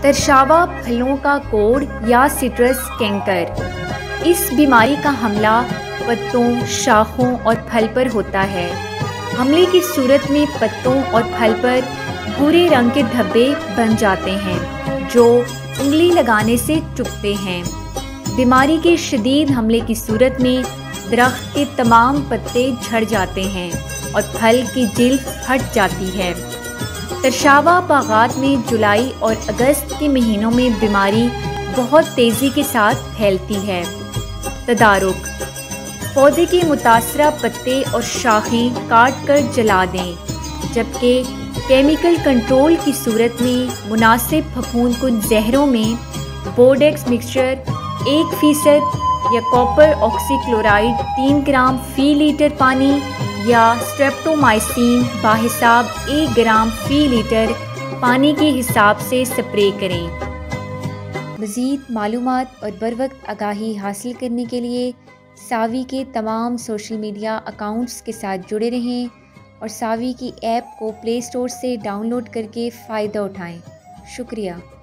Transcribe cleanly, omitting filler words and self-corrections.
तरशावा फलों का कोढ़ या सिट्रस कैंकर। इस बीमारी का हमला पत्तों, शाखों और फल पर होता है। हमले की सूरत में पत्तों और फल पर भूरे रंग के धब्बे बन जाते हैं जो उंगली लगाने से चुभते हैं। बीमारी के शदीद हमले की सूरत में दरख्त के तमाम पत्ते झड़ जाते हैं और फल की जिल्द फट जाती है। तरशावा बागात में जुलाई और अगस्त के महीनों में बीमारी बहुत तेज़ी के साथ फैलती है। तदारुक: पौधे के मुतासरा पत्ते और शाखें काट कर जला दें, जबकि केमिकल कंट्रोल की सूरत में मुनासिब फफूंदकुन जहरों में बोर्डेक्स मिक्सचर 1% या कॉपर ऑक्सीक्लोराइड 3 ग्राम फ़ी लीटर पानी या स्ट्रेप्टोमाइसिन बाहिसाब 1 ग्राम फ़ी लीटर पानी के हिसाब से स्प्रे करें। मज़ीद मालूमात और बरवक्त आगाही हासिल करने के लिए सावी के तमाम सोशल मीडिया अकाउंट्स के साथ जुड़े रहें और सावी की ऐप को प्ले स्टोर से डाउनलोड करके फ़ायदा उठाएं। शुक्रिया।